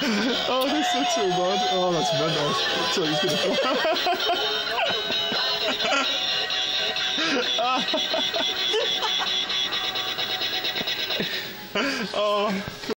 Oh, that's so true, man. Oh, that's mental. So he's gonna fall. Oh.